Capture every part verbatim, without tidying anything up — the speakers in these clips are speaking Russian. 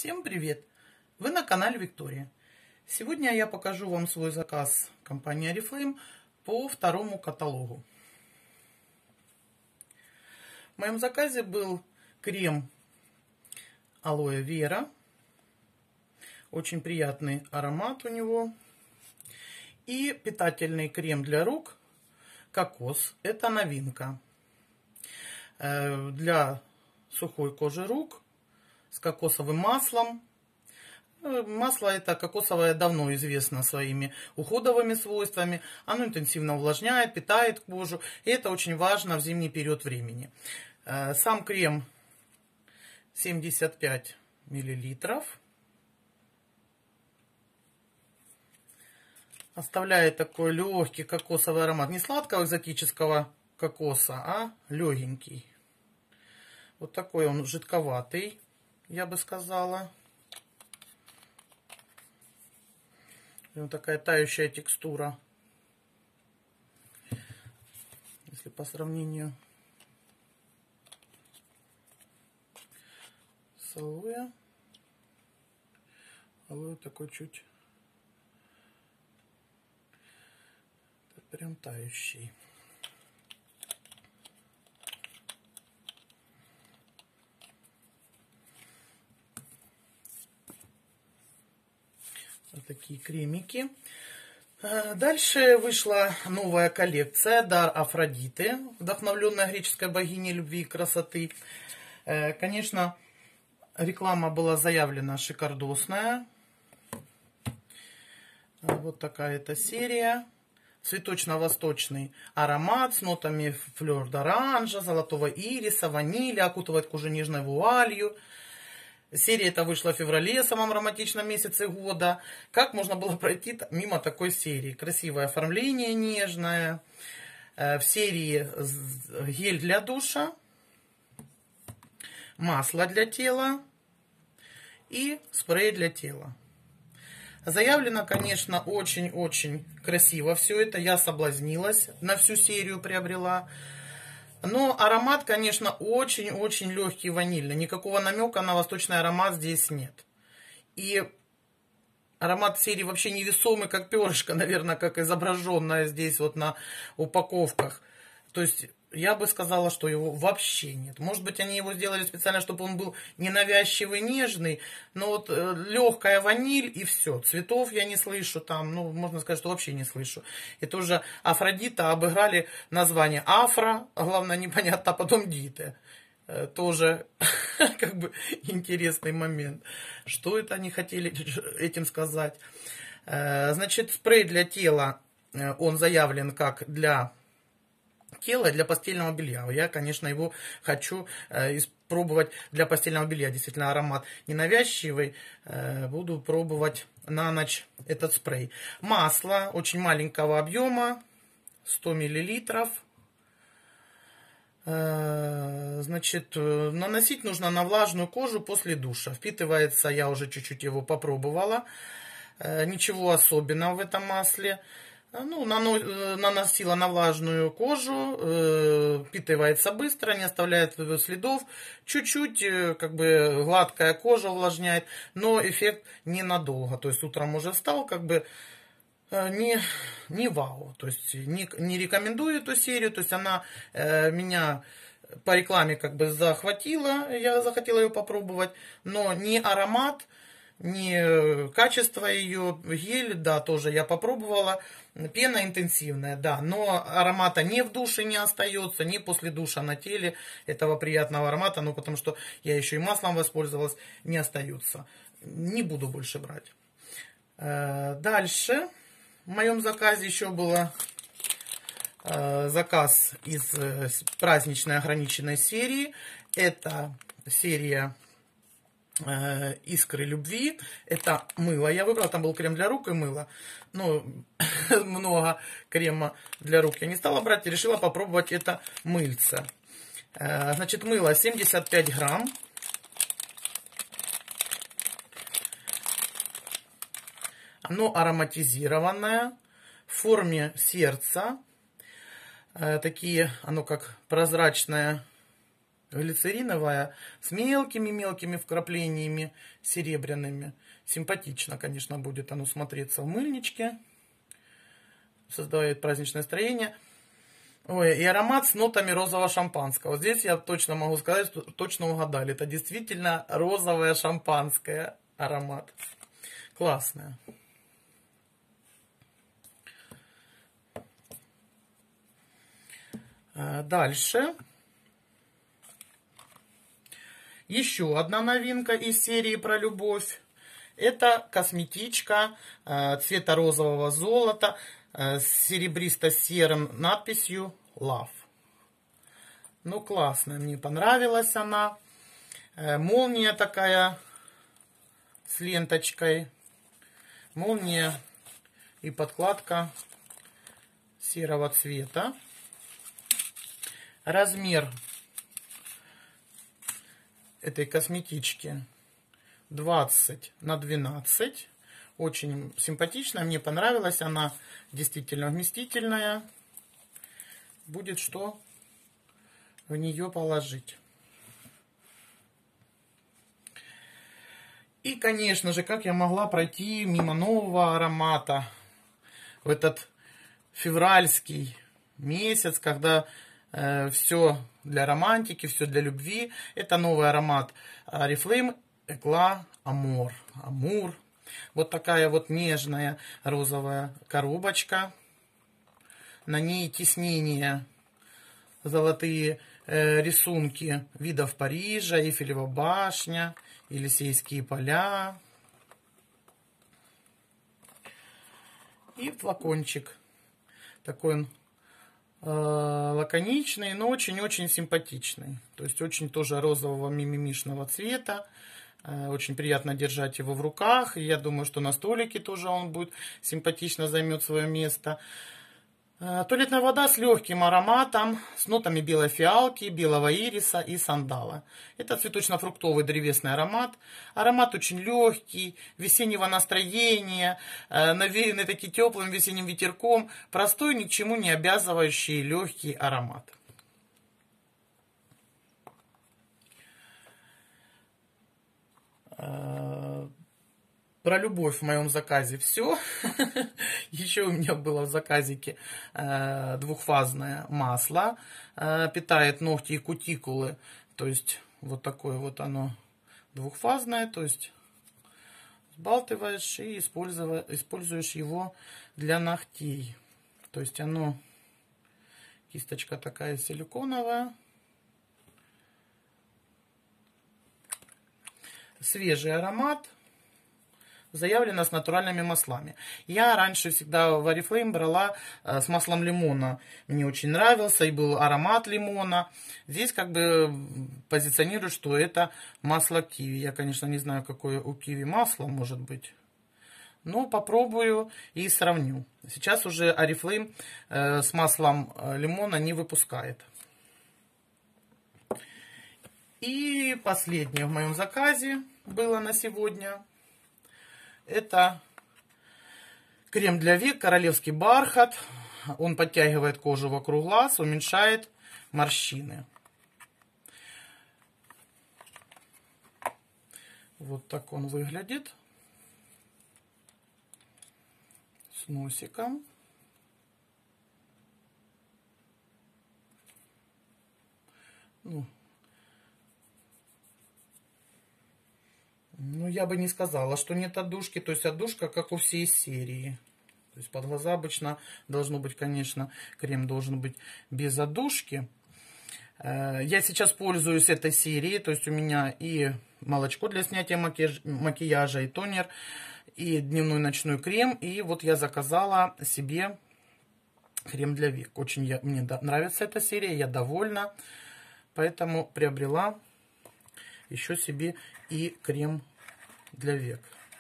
Всем привет! Вы на канале Виктория. Сегодня я покажу вам свой заказ компании Oriflame по второму каталогу. В моем заказе был крем Алоэ Вера. Очень приятный аромат у него. И питательный крем для рук Кокос. Это новинка. Для сухой кожи рук с кокосовым маслом. Масло это кокосовое давно известно своими уходовыми свойствами. Оно интенсивно увлажняет, питает кожу. И это очень важно в зимний период времени. Сам крем семьдесят пять миллилитров. Оставляет такой легкий кокосовый аромат. Не сладкого экзотического кокоса, а легенький. Вот такой он жидковатый, я бы сказала. Вот такая тающая текстура. Если по сравнению с алоэ. Алоэ такой чуть прям тающий. Вот такие кремики. Дальше вышла новая коллекция «Дар Афродиты», вдохновленная греческой богиней любви и красоты. Конечно, реклама была заявлена шикардосная. Вот такая эта серия. Цветочно-восточный аромат с нотами флёр-д'оранжа, золотого ириса, ванили, окутывает кожу нежной вуалью. Серия эта вышла в феврале, самом романтичном месяце года. Как можно было пройти мимо такой серии? Красивое оформление, нежное. В серии гель для душа, масло для тела и спрей для тела. Заявлено, конечно, очень-очень красиво все это. Я соблазнилась, на всю серию приобрела. Но аромат, конечно, очень-очень легкий, ванильный. Никакого намека на восточный аромат здесь нет. И аромат серии вообще невесомый, как перышко, наверное, как изображенное здесь вот на упаковках. То есть я бы сказала, что его вообще нет. Может быть, они его сделали специально, чтобы он был ненавязчивый, нежный. Но вот легкая ваниль и все. Цветов я не слышу там. Ну, можно сказать, что вообще не слышу. И тоже Афродита обыграли название Афро. Главное, непонятно, а потом Дита. Тоже как бы интересный момент. Что это они хотели этим сказать? Значит, спрей для тела, он заявлен как для тела, для постельного белья. Я, конечно, его хочу э, испробовать для постельного белья. Действительно, аромат ненавязчивый. Э, буду пробовать на ночь этот спрей. Масло очень маленького объема, сто миллилитров. Э, значит, наносить нужно на влажную кожу после душа. Впитывается, я уже чуть-чуть его попробовала. Э, ничего особенного в этом масле. Ну, наносила на влажную кожу, впитывается быстро, не оставляет следов. Чуть-чуть, как бы, гладкая кожа увлажняет, но эффект ненадолго. То есть утром уже встал, как бы, не, не вау. То есть не, не рекомендую эту серию. То есть она меня по рекламе как бы захватила, я захотела ее попробовать, но не аромат, не качество ее, гель, да, тоже я попробовала. Пена интенсивная, да, но аромата ни в душе не остается, ни после душа на теле этого приятного аромата, ну, потому что я еще и маслом воспользовалась, не остается. Не буду больше брать. Дальше в моем заказе еще было заказ из праздничной ограниченной серии. Это серия Искры любви. Это мыло я выбрала. Там был крем для рук и мыло. Ну, много крема для рук я не стала брать. И решила попробовать это мыльце. Значит, мыло семьдесят пять грамм. Оно ароматизированное. В форме сердца. Такие, оно как прозрачное Глицериновая, с мелкими-мелкими вкраплениями серебряными. Симпатично, конечно, будет оно смотреться в мыльничке. Создает праздничное настроение. Ой, и аромат с нотами розового шампанского. Здесь я точно могу сказать, что точно угадали. Это действительно розовое шампанское аромат. Классное. Дальше. Еще одна новинка из серии про любовь. Это косметичка цвета розового золота с серебристо-серым надписью Love. Ну, классная, мне понравилась она. Молния такая с ленточкой. Молния и подкладка серого цвета. Размер этой косметички двадцать на двенадцать. Очень симпатичная, мне понравилась. Она действительно вместительная. Будет что в нее положить. И, конечно же, как я могла пройти мимо нового аромата в этот февральский месяц, когда э, все для романтики, все для любви. Это новый аромат Oriflame Eclat Amour. Амур. Вот такая вот нежная розовая коробочка. На ней тиснение, золотые э, рисунки видов Парижа, Эйфелева башня, Елисейские поля. И флакончик. Такой он э, лаконичный, но очень-очень симпатичный. То есть очень тоже розового мимимишного цвета. Э, очень приятно держать его в руках. И я думаю, что на столике тоже он будет симпатично займет свое место. Э, туалетная вода с легким ароматом, с нотами белой фиалки, белого ириса и сандала. Это цветочно-фруктовый древесный аромат. Аромат очень легкий, весеннего настроения, э, навеянный таким теплым весенним ветерком. Простой, ни к чему не обязывающий легкий аромат. Э, Про любовь в моем заказе все. Еще у меня было в заказике э, двухфазное масло. Э, питает ногти и кутикулы. То есть вот такое вот оно двухфазное. То есть сбалтываешь и используешь его для ногтей. То есть оно, кисточка такая силиконовая. Свежий аромат. Заявлено с натуральными маслами. Я раньше всегда в Oriflame брала э, с маслом лимона. Мне очень нравился и был аромат лимона. Здесь как бы позиционируют, что это масло киви. Я, конечно, не знаю, какое у киви масло может быть. Но попробую и сравню. Сейчас уже Oriflame э, с маслом лимона не выпускает. И последнее в моем заказе было на сегодня. Это крем для век «Королевский бархат». Он подтягивает кожу вокруг глаз, уменьшает морщины. Вот так он выглядит. С носиком. Ну, Ну, я бы не сказала, что нет отдушки. То есть отдушка, как у всей серии. То есть под глаза обычно должно быть, конечно, крем должен быть без отдушки. Я сейчас пользуюсь этой серией. То есть у меня и молочко для снятия макияжа, и тонер, и дневной ночной крем. И вот я заказала себе крем для век. Очень я, мне нравится эта серия, я довольна. Поэтому приобрела еще себе и крем для век.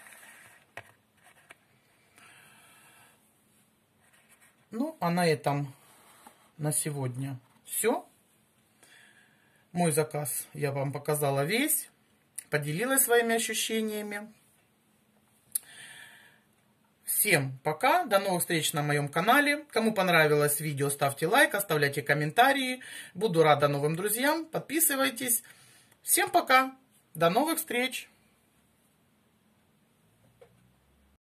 Ну, а на этом на сегодня все. Мой заказ я вам показала весь, поделилась своими ощущениями. Всем пока, до новых встреч на моем канале. Кому понравилось видео, ставьте лайк, оставляйте комментарии. Буду рада новым друзьям, подписывайтесь. Всем пока, до новых встреч.